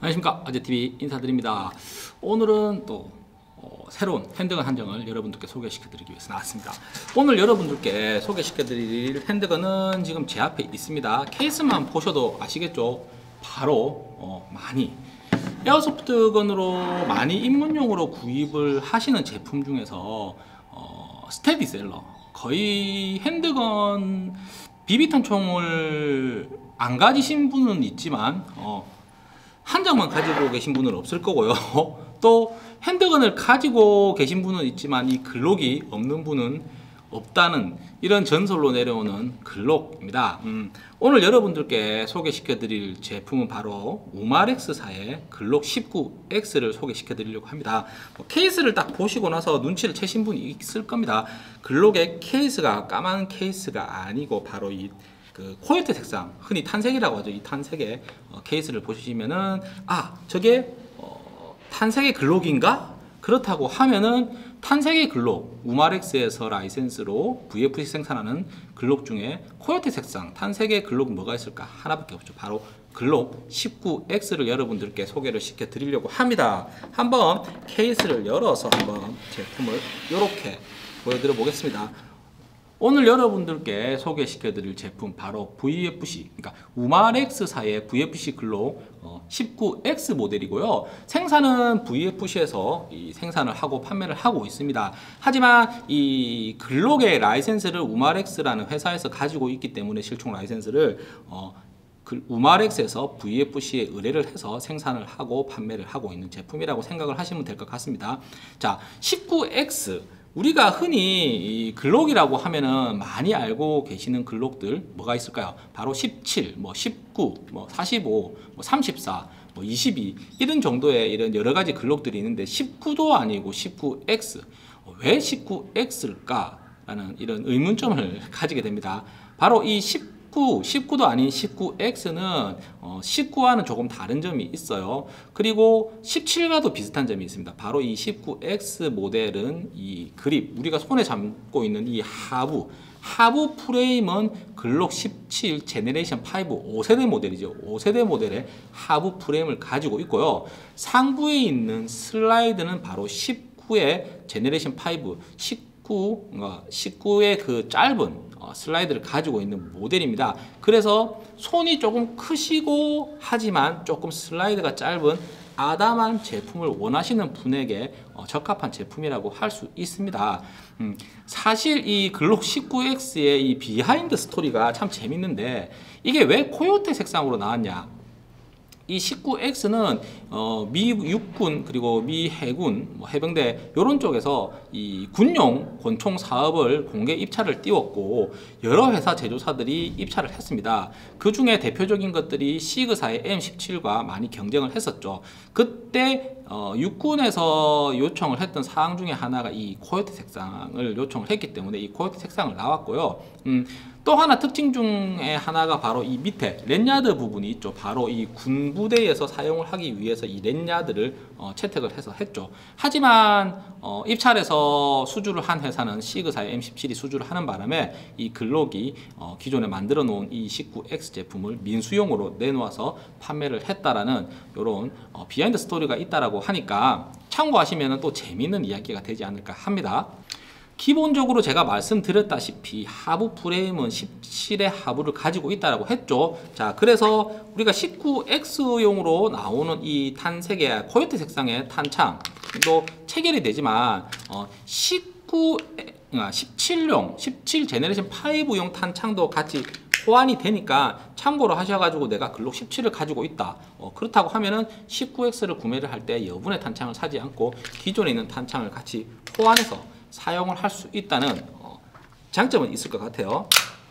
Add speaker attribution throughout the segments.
Speaker 1: 안녕하십니까, 아재TV 인사드립니다. 오늘은 또 새로운 핸드건 한정을 여러분들께 소개시켜 드리기 위해서 나왔습니다. 오늘 여러분들께 소개시켜 드릴 핸드건은 지금 제 앞에 있습니다. 케이스만 보셔도 아시겠죠? 바로 많이 에어소프트건으로 많이 입문용으로 구입을 하시는 제품 중에서 스테디셀러, 거의 핸드건 비비탄 총을 안 가지신 분은 있지만 한 장만 가지고 계신 분은 없을 거고요. 또 핸드건을 가지고 계신 분은 있지만 이 글록이 없는 분은 없다는 이런 전설로 내려오는 글록입니다. 오늘 여러분들께 소개시켜 드릴 제품은 바로 우마렉스사의 글록 19X를 소개시켜 드리려고 합니다. 케이스를 딱 보시고 나서 눈치를 채신 분이 있을 겁니다. 글록의 케이스가 까만 케이스가 아니고 바로 이 코요테 색상, 흔히 탄색이라고 하죠. 이 탄색의 케이스를 보시면은 저게 탄색의 글록인가? 그렇다고 하면은 탄색의 글록, 우마렉스에서 라이센스로 VFC 생산하는 글록 중에 코요테 색상, 탄색의 글록은 뭐가 있을까? 하나밖에 없죠. 바로 글록 19X를 여러분들께 소개를 시켜 드리려고 합니다. 한번 케이스를 열어서 한번 제품을 이렇게 보여드려 보겠습니다. 오늘 여러분들께 소개시켜 드릴 제품 바로 VFC, 그러니까 우마렉스사의 VFC 글록 19X 모델이고요. 생산은 VFC에서 생산을 하고 판매를 하고 있습니다. 하지만 이 글록의 라이센스를 우마렉스라는 회사에서 가지고 있기 때문에 실총 라이센스를 우마렉스에서 VFC에 의뢰를 해서 생산을 하고 판매를 하고 있는 제품이라고 생각을 하시면 될 것 같습니다. 자, 19X, 우리가 흔히 이 글록이라고 하면은 많이 알고 계시는 글록들 뭐가 있을까요? 바로 17, 19, 45, 34, 22 이런 정도의 이런 여러 가지 글록들이 있는데 19도 아니고 19X, 왜 19X일까? 라는 이런 의문점을 가지게 됩니다. 바로 이 19도 아닌 19X는 19와는 조금 다른 점이 있어요. 그리고 17과도 비슷한 점이 있습니다. 바로 이 19X 모델은 이 그립, 우리가 손에 잡고 있는 이 하부 프레임은 글록 17 제네레이션 5 5세대 모델이죠. 5세대 모델의 하부 프레임을 가지고 있고요. 상부에 있는 슬라이드는 바로 19의 제네레이션 5 19의 그 짧은 슬라이드를 가지고 있는 모델입니다. 그래서 손이 조금 크시고 하지만 조금 슬라이드가 짧은 아담한 제품을 원하시는 분에게 적합한 제품이라고 할 수 있습니다. 사실 이 글록 19X의 이 비하인드 스토리가 참 재밌는데, 이게 왜 코요테 색상으로 나왔냐? 이 19X는 미 육군 그리고 미 해군, 해병대 이런 쪽에서 이 군용 권총 사업을 공개 입찰을 띄웠고 여러 회사 제조사들이 입찰을 했습니다. 그 중에 대표적인 것들이 시그사의 M17과 많이 경쟁을 했었죠. 그때 육군에서 요청을 했던 사항 중에 하나가 이 코요테 색상을 요청을 했기 때문에 이 코요테 색상을 나왔고요. 또 하나 특징 중에 하나가 바로 이 밑에 랜야드 부분이 있죠. 바로 이 군부대에서 사용을 하기 위해서 이 랜야드를 채택을 해서 했죠. 하지만 입찰에서 수주를 한 회사는 시그사의 M17이 수주를 하는 바람에 이 글록이 기존에 만들어 놓은 이 19X 제품을 민수용으로 내놓아서 판매를 했다라는 이런 비하인드 스토리가 있다라고 하니까 참고하시면 또 재미있는 이야기가 되지 않을까 합니다. 기본적으로 제가 말씀드렸다시피 하부 프레임은 17의 하부를 가지고 있다고 했죠. 자, 그래서 우리가 19X용으로 나오는 이 탄색의 코요테 색상의 탄창도 체결이 되지만 17용, 17 제네레이션 5용 탄창도 같이 호환이 되니까 참고로 하셔가지고 내가 글록 17을 가지고 있다, 그렇다고 하면은 19X를 구매를 할 때 여분의 탄창을 사지 않고 기존에 있는 탄창을 같이 호환해서 사용을 할 수 있다는 장점은 있을 것 같아요.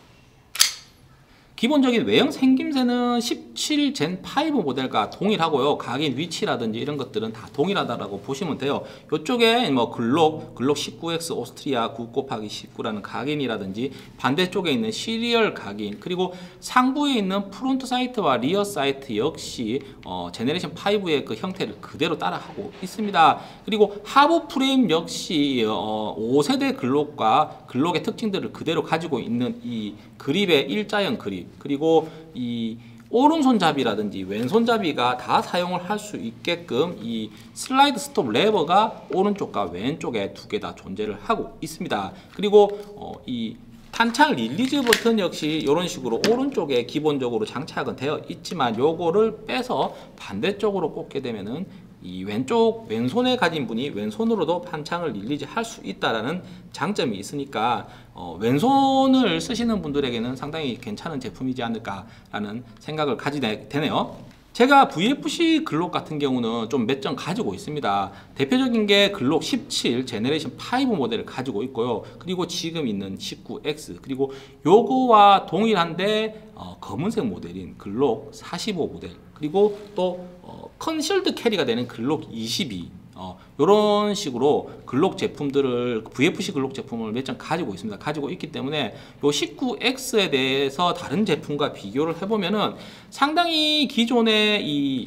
Speaker 1: 기본적인 외형 생김새는 17 젠 5 모델과 동일하고요. 각인 위치라든지 이런 것들은 다 동일하다라고 보시면 돼요. 이쪽에 글록 19X 오스트리아 9 곱하기 19라는 각인이라든지 반대쪽에 있는 시리얼 각인, 그리고 상부에 있는 프론트 사이트와 리어 사이트 역시 제네레이션 5의 그 형태를 그대로 따라하고 있습니다. 그리고 하부 프레임 역시 5세대 글록과 글록의 특징들을 그대로 가지고 있는 이 그립의 일자형 그립, 그리고 이 오른손잡이라든지 왼손잡이가 다 사용을 할 수 있게끔 이 슬라이드 스톱 레버가 오른쪽과 왼쪽에 두 개 다 존재를 하고 있습니다. 그리고 이 탄창 릴리즈 버튼 역시 이런 식으로 오른쪽에 기본적으로 장착은 되어 있지만 요거를 빼서 반대쪽으로 꽂게 되면은 이 왼손에 가진 분이 왼손으로도 탄창을 릴리즈 할 수 있다라는 장점이 있으니까 왼손을 쓰시는 분들에게는 상당히 괜찮은 제품이지 않을까라는 생각을 가지게 되네요. 제가 VFC 글록 같은 경우는 좀 몇 점 가지고 있습니다. 대표적인 게 글록 17 제네레이션 5 모델을 가지고 있고요. 그리고 지금 있는 19X, 그리고 요거와 동일한데 검은색 모델인 글록 45 모델, 그리고 또 컨실드 캐리가 되는 글록 22, 이런 식으로 글록 제품들을 VFC 글록 제품을 몇 점 가지고 있습니다. 가지고 있기 때문에 요 19X에 대해서 다른 제품과 비교를 해보면은 상당히 기존의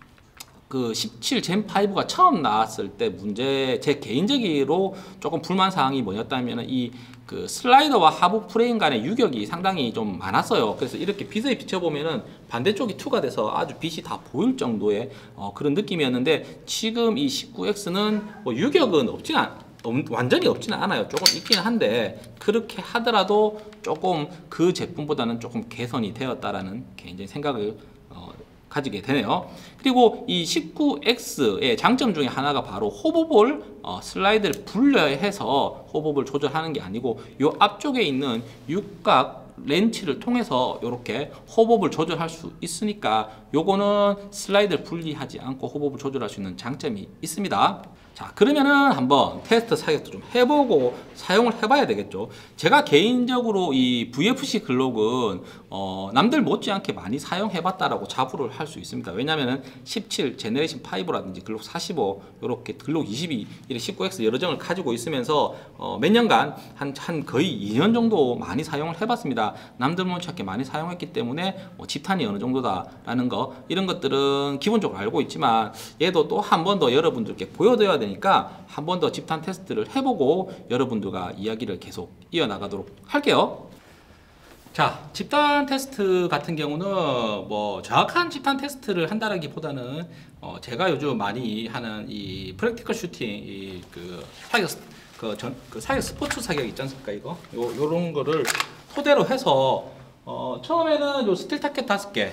Speaker 1: 그 17 젠 5가 처음 나왔을 때 문제, 제 개인적으로 조금 불만 사항이 뭐였다면은 그 슬라이더와 하부 프레임 간의 유격이 상당히 좀 많았어요. 그래서 이렇게 빛에 비춰보면은 반대쪽이 투가 돼서 아주 빛이 다 보일 정도의 그런 느낌이었는데, 지금 이 19X는 뭐 유격은 완전히 없지는 않아요. 조금 있기는 한데, 그렇게 하더라도 조금 그 제품보다는 조금 개선이 되었다라는 개인적인 생각을 가지게 되네요. 그리고 이 19X의 장점 중에 하나가 바로 호버볼 슬라이드를 분리해서 호버볼 조절하는 게 아니고 이 앞쪽에 있는 육각 렌치를 통해서 이렇게 호버볼 조절할 수 있으니까 요거는 슬라이드를 분리하지 않고 호버볼 조절할 수 있는 장점이 있습니다. 자, 그러면은 한번 테스트 사격도 좀 해보고 사용을 해봐야 되겠죠. 제가 개인적으로 이 VFC 글록은 남들 못지않게 많이 사용해봤다라고 자부를 할 수 있습니다. 왜냐면은 17 제네레이션 5라든지 글록 45, 이렇게 글록 22, 19X 여러 점을 가지고 있으면서 몇 년간 한 거의 2년 정도 많이 사용을 해봤습니다. 남들 못지않게 많이 사용했기 때문에 집탄이 어느 정도다라는 거, 이런 것들은 기본적으로 알고 있지만 얘도 또 한 번 더 여러분들께 보여드려야 되니까 한 번 더 집탄 테스트를 해보고 여러분들과 이야기를 계속 이어나가도록 할게요. 자, 집단 테스트 같은 경우는 뭐 정확한 집단 테스트를 한다라기보다는 제가 요즘 많이 하는 이 프랙티컬 슈팅 그 사격 사격 스포츠 사격 있지 않습니까? 요런 거를 토대로 해서 처음에는 요 스틸 타켓 5개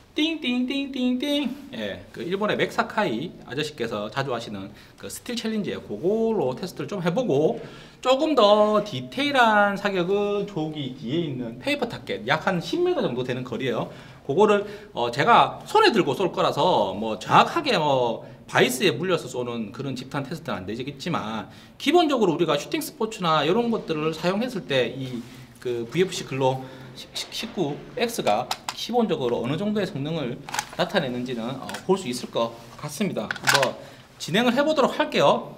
Speaker 1: 띵띵띵띵띵, 예, 그 일본의 맥사카이 아저씨께서 자주 하시는 그 스틸 챌린지예요. 그걸로 테스트를 좀 해보고, 조금 더 디테일한 사격은 저기 뒤에 있는 페이퍼 타켓 약 한 10m 정도 되는 거리예요. 그거를 제가 손에 들고 쏠 거라서 뭐 정확하게 바이스에 물려서 쏘는 그런 집탄 테스트는 안 되겠지만, 기본적으로 우리가 슈팅 스포츠나 이런 것들을 사용했을 때 그 VFC 글록 19X가 기본적으로 어느 정도의 성능을 나타내는지는 볼 수 있을 것 같습니다. 한번 진행을 해보도록 할게요.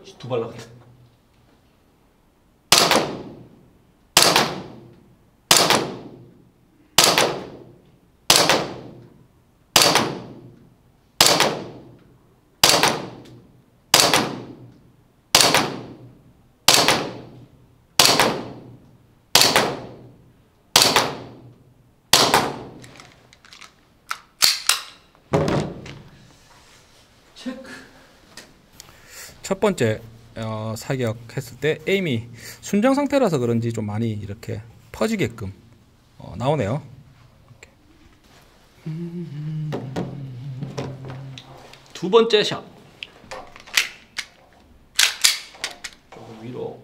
Speaker 1: 두 발 나갔다. 체크. 첫 번째 사격했을 때 에임이 순정 상태라서 그런지 좀 많이 이렇게 퍼지게끔 나오네요. 이렇게. 두 번째 샷. 조금 위로.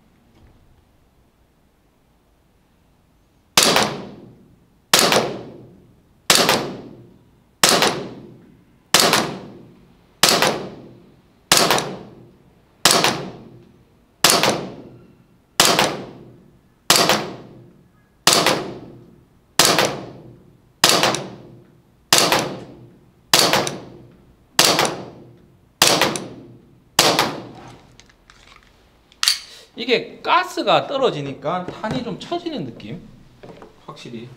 Speaker 1: 이게 가스가 떨어지니까 탄이 좀 처지는 느낌. 확실히.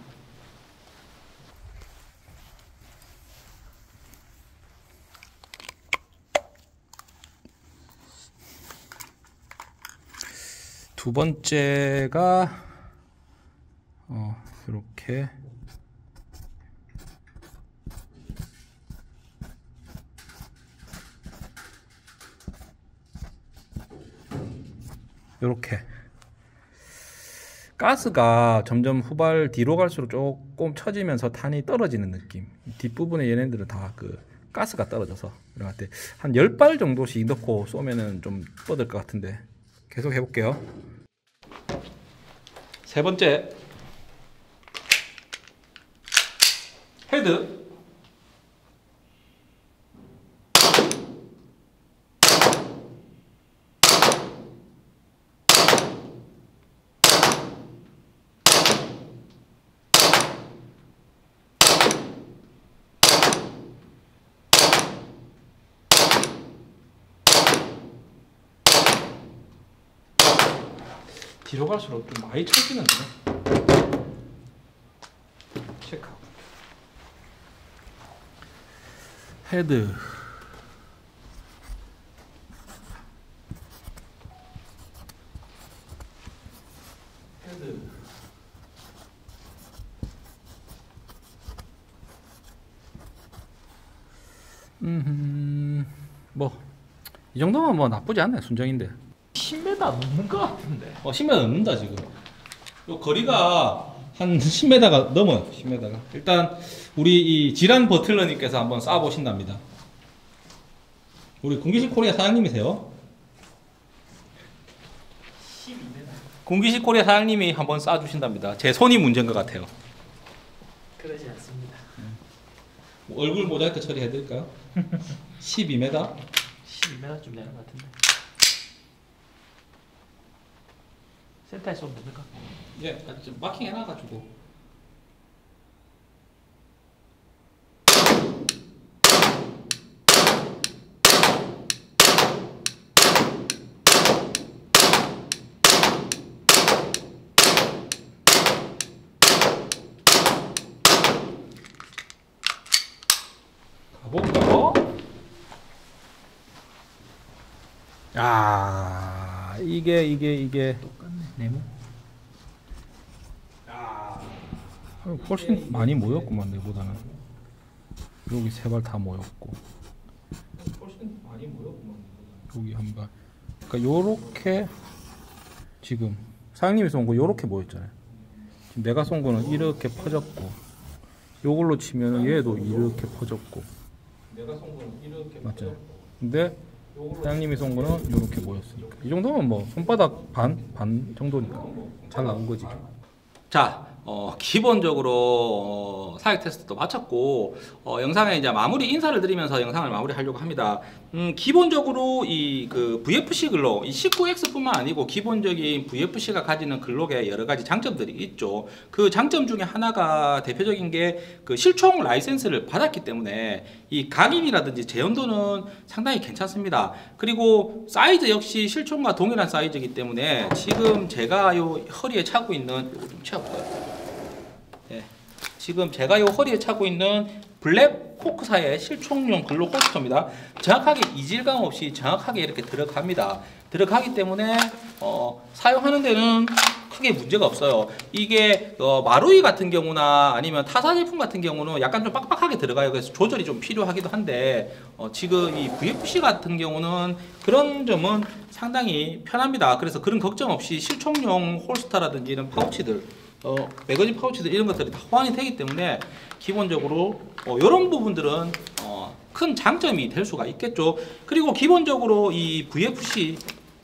Speaker 1: 두 번째가 이렇게 요렇게 가스가 점점 후발 뒤로 갈수록 조금 처지면서 탄이 떨어지는 느낌. 뒷부분에 얘네들은 다 그 가스가 떨어져서 이럴 때 한 10발 정도씩 넣고 쏘면은 좀 뻗을 것 같은데 계속 해볼게요. 세 번째 헤드. 뒤로 갈수록 좀 많이 쳐지는데. 체크하고. 헤드. 헤드. 뭐 이 정도면 뭐 나쁘지 않네. 순정인데. 10m 넘는 것 같은데. 10m 넘는다 지금. 요 거리가 한 10m가 넘어요. 10m가. 일단 우리 이 지란 버틀러님께서 한번 쏴 보신답니다. 우리 공기식 코리아 사장님이세요? 12m. 공기식 코리아 사장님이 한번 쏴 주신답니다. 제 손이 문제인 것 같아요.
Speaker 2: 그러지 않습니다.
Speaker 1: 얼굴 모자이크 처리해 드릴까요? 12m?
Speaker 2: 12m 좀 되는 것 같은데. 센터에 쏘면 됩니까?
Speaker 1: 예, 마킹 해놔가지고. 가볼까요? 아, 이게
Speaker 2: 똑같네. 네모.
Speaker 1: 훨씬 많이 모였구만 내보다는. 여기 세 발 다 모였고. 훨씬 많이 모였구만. 여기 한 발. 그러니까 요렇게 지금 사장님이 쏜 거 요렇게 모였잖아요. 지금 내가 쏜 거는 이렇게 퍼졌고, 요걸로 치면 얘도 이렇게 퍼졌고. 내가 쏜 거는 이렇게 맞죠? 근데 사장님이 쏜 거는 요렇게 모였으니까 이 정도면 뭐 손바닥 반 정도니까 잘 나온 거지. 자, 기본적으로 사격 테스트도 마쳤고 영상에 이제 마무리 인사를 드리면서 영상을 마무리하려고 합니다. 기본적으로 이 그 VFC 글록, 이 19X뿐만 아니고 기본적인 VFC가 가지는 글록에 여러 가지 장점들이 있죠. 그 장점 중에 하나가 대표적인 게 그 실총 라이센스를 받았기 때문에 이 각임이라든지 재현도는 상당히 괜찮습니다. 그리고 사이즈 역시 실총과 동일한 사이즈이기 때문에 지금 제가 요 허리에 차고 있는, 요거 좀 채워볼까요? 예, 지금 제가 요 허리에 차고 있는 블랙 호크사의 실총용 글록 홀스터입니다. 정확하게 이질감 없이 정확하게 이렇게 들어갑니다. 들어가기 때문에 사용하는 데는 크게 문제가 없어요. 이게 마루이 같은 경우나 아니면 타사 제품 같은 경우는 약간 좀 빡빡하게 들어가요. 그래서 조절이 좀 필요하기도 한데 지금 이 VFC 같은 경우는 그런 점은 상당히 편합니다. 그래서 그런 걱정 없이 실총용 홀스터라든지 이런 파우치들, 매거진 파우치들 이런 것들이 다 호환이 되기 때문에 기본적으로 이런 부분들은 큰 장점이 될 수가 있겠죠. 그리고 기본적으로 이 VFC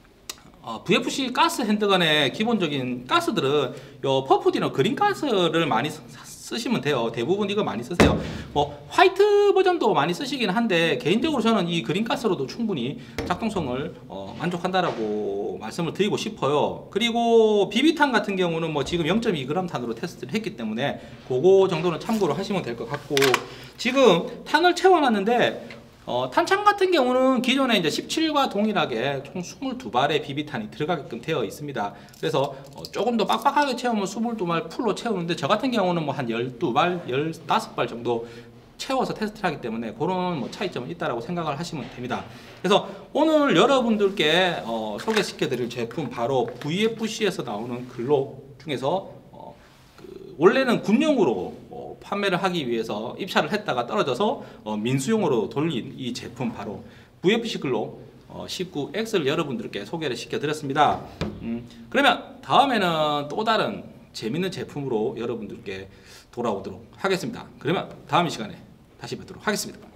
Speaker 1: 가스 핸드건의 기본적인 가스들은 요 퍼프디너 그린 가스를 많이 쓰시면 돼요. 대부분 이거 많이 쓰세요. 뭐 화이트 버전도 많이 쓰시긴 한데 개인적으로 저는 이 그린 가스로도 충분히 작동성을 만족한다라고 말씀을 드리고 싶어요. 그리고 비비탄 같은 경우는 뭐 지금 0.2g 탄으로 테스트를 했기 때문에 그거 정도는 참고로 하시면 될 것 같고, 지금 탄을 채워놨는데 탄창 같은 경우는 기존에 이제 17과 동일하게 총 22발의 비비탄이 들어가게끔 되어 있습니다. 그래서 조금 더 빡빡하게 채우면 22발 풀로 채우는데 저 같은 경우는 뭐 한 12발, 15발 정도 채워서 테스트를 하기 때문에 그런 뭐 차이점은 있다라고 생각을 하시면 됩니다. 그래서 오늘 여러분들께 소개시켜 드릴 제품 바로 VFC에서 나오는 글록 중에서 원래는 군용으로 판매를 하기 위해서 입찰을 했다가 떨어져서 민수용으로 돌린 이 제품 바로 VFC 글록 19X를 여러분들께 소개를 시켜드렸습니다. 그러면 다음에는 또 다른 재밌는 제품으로 여러분들께 돌아오도록 하겠습니다. 그러면 다음 시간에 다시 뵙도록 하겠습니다.